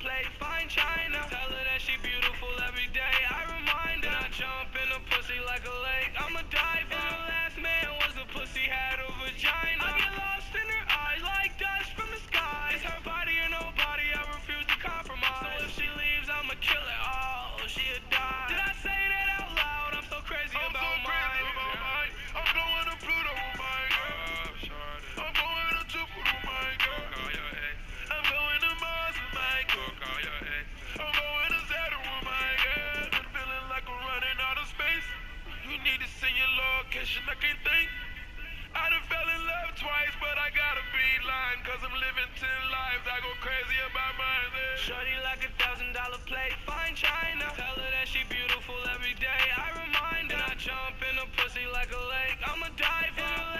plate, fine china. Tell her that she beautiful every day. I remind her. I jump in a pussy like a lake. I'm a diver. And the last man was a pussy had a vagina. I get lost in her eyes like dust from the sky. It's her body or nobody. I refuse to compromise. So if she leaves, I'ma kill it all. She'll die. Did I say that out loud? I'm so crazy about mine. I'm going to Pluto, my girl. I'm going to Jupiter, my girl. I'm going to Mars, my girl. I'm going to Saturn, my girl. I'm feeling like I'm running out of space. You need to send your location, I can't think. I done fell in love twice, but I gotta be lying, cause I'm living 10 lives. I go crazy about mine. Shorty like $1,000 plate, fine china. Tell her that she beautiful every day. I remind her. And I jump in a pussy like a lake. I'm a diver.